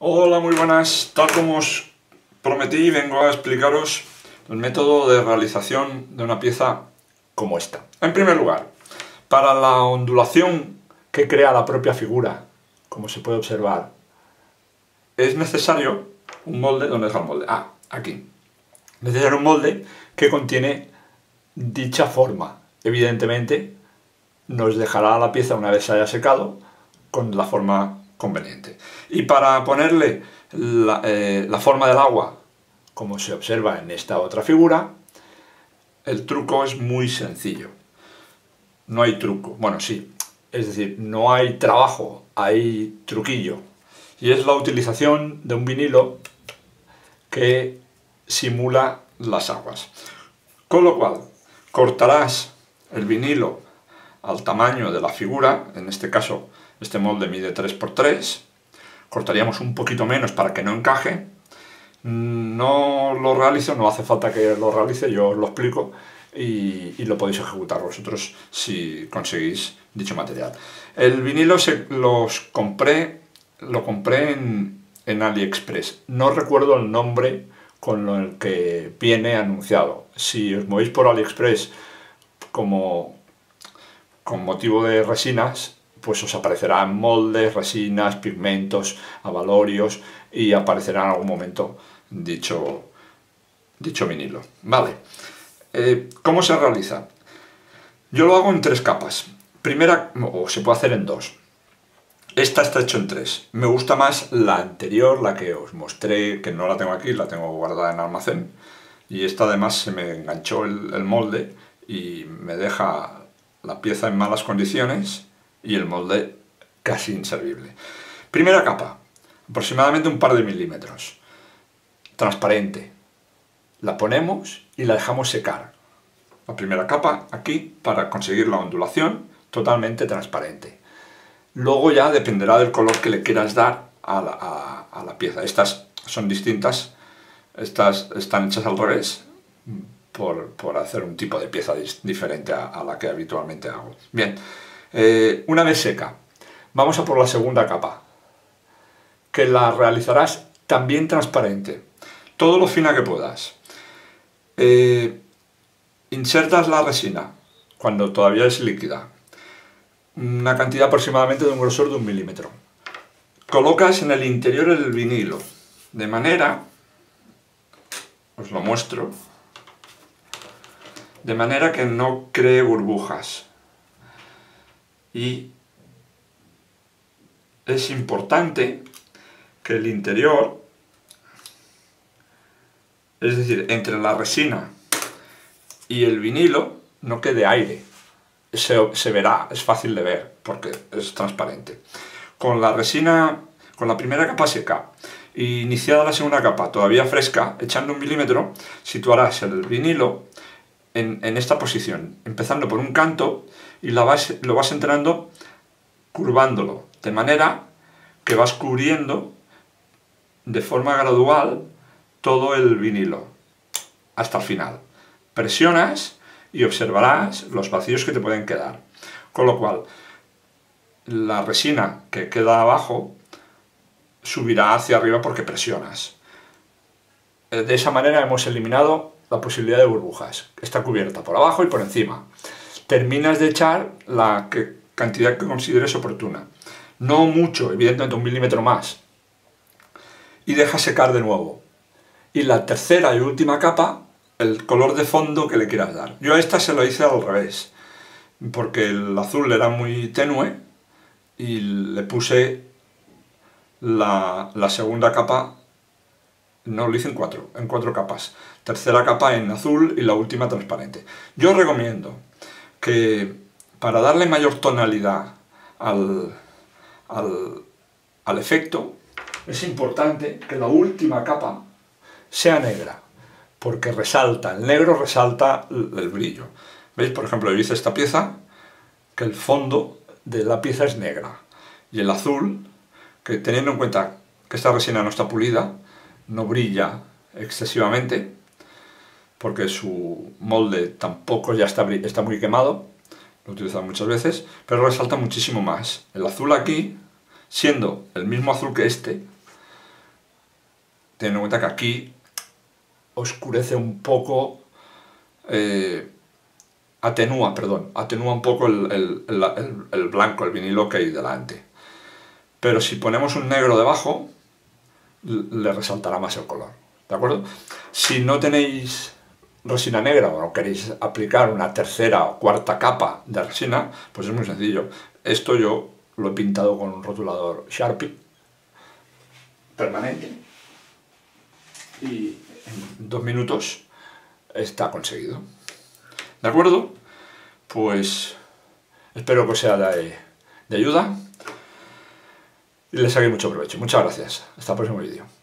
Hola, muy buenas. Tal como os prometí, vengo a explicaros el método de realización de una pieza como esta. En primer lugar, para la ondulación que crea la propia figura, como se puede observar, es necesario un molde. ¿Dónde está el molde? Aquí. Es necesario un molde que contiene dicha forma. Evidentemente, nos dejará la pieza, una vez se haya secado, con la forma conveniente. Y para ponerle la forma del agua, como se observa en esta otra figura, el truco es muy sencillo. No hay truco, bueno, sí, es decir, no hay trabajo, hay truquillo. Y es la utilización de un vinilo que simula las aguas. Con lo cual, cortarás el vinilo al tamaño de la figura. En este caso, este molde mide 3 por 3. Cortaríamos un poquito menos para que no encaje. No lo realizo, no hace falta que lo realice, yo os lo explico y lo podéis ejecutar vosotros si conseguís dicho material. El vinilo lo compré en AliExpress. No recuerdo el nombre con el que viene anunciado. Si os movéis por AliExpress con motivo de resinas, pues os aparecerán moldes, resinas, pigmentos, abalorios y aparecerá en algún momento dicho vinilo. Vale. ¿Cómo se realiza? Yo lo hago en 3 capas. Primera, o se puede hacer en 2. Esta está hecha en 3. Me gusta más la anterior, la que os mostré, que no la tengo aquí, la tengo guardada en almacén. Y esta además se me enganchó el molde y me deja la pieza en malas condiciones y el molde casi inservible. Primera capa, aproximadamente un par de milímetros. Transparente. La ponemos y la dejamos secar. La primera capa aquí para conseguir la ondulación totalmente transparente. Luego ya dependerá del color que le quieras dar a la pieza. Estas son distintas, estas están hechas al revés por hacer un tipo de pieza diferente a la que habitualmente hago. Bien, una vez seca, vamos a por la segunda capa, que la realizarás también transparente, todo lo fina que puedas. Insertas la resina cuando todavía es líquida, una cantidad aproximadamente de un grosor de 1 milímetro. Colocas en el interior el vinilo, de manera, os lo muestro, de manera que no cree burbujas. Y es importante que el interior, es decir, entre la resina y el vinilo, no quede aire. Se verá, es fácil de ver, porque es transparente. Con la resina, con la primera capa seca, e iniciada la segunda capa todavía fresca, echando 1 milímetro, situarás el vinilo en esta posición, empezando por un canto y lo vas entrando curvándolo, de manera que vas cubriendo de forma gradual todo el vinilo hasta el final. Presionas y observarás los vacíos que te pueden quedar. Con lo cual, la resina que queda abajo subirá hacia arriba porque presionas. De esa manera hemos eliminado la posibilidad de burbujas. Está cubierta por abajo y por encima. Terminas de echar la cantidad que consideres oportuna. No mucho, evidentemente 1 milímetro más. Y dejas secar de nuevo. Y la tercera y última capa, el color de fondo que le quieras dar. Yo a esta se lo hice al revés, porque el azul era muy tenue y le puse la segunda capa, no, lo hice en 4 capas. Tercera capa en azul y la última transparente. Yo recomiendo que para darle mayor tonalidad al efecto, es importante que la última capa sea negra, porque resalta, el negro resalta el brillo. ¿Veis? Por ejemplo, yo hice esta pieza, que el fondo de la pieza es negra, y el azul, que teniendo en cuenta que esta resina no está pulida, no brilla excesivamente, porque su molde tampoco ya está muy quemado, lo he utilizado muchas veces, pero resalta muchísimo más. El azul aquí, siendo el mismo azul que este, teniendo en cuenta que aquí oscurece un poco, atenúa un poco el blanco, el vinilo que hay delante. Pero si ponemos un negro debajo, le resaltará más el color, ¿de acuerdo? Si no tenéis resina negra o queréis aplicar una tercera o cuarta capa de resina, pues es muy sencillo. Esto yo lo he pintado con un rotulador Sharpie permanente y en 2 minutos está conseguido. ¿De acuerdo? Pues espero que os sea de ayuda y les saqué mucho provecho. Muchas gracias. Hasta el próximo vídeo.